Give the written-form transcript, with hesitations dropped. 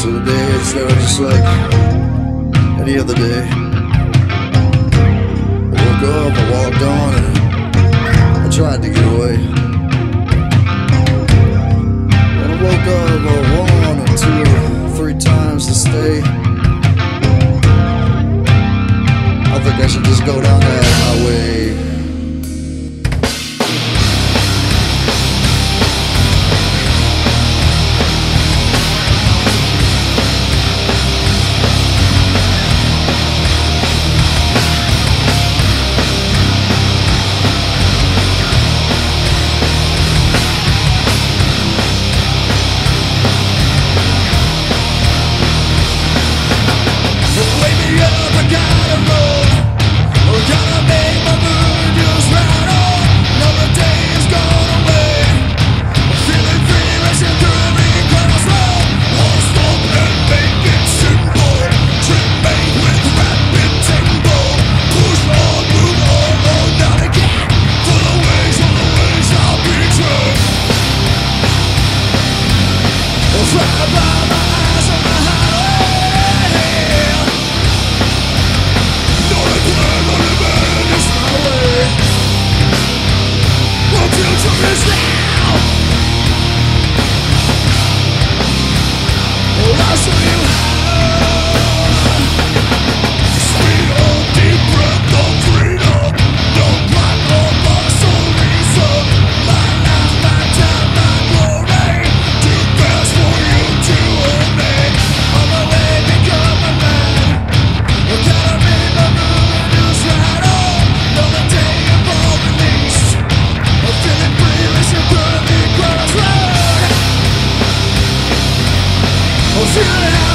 So today instead of just like any other day, I woke up, I walked on, and I tried to get away. When I woke up, I wanted 2 or 3 times to stay. I think I should just go down that highway. Feel it.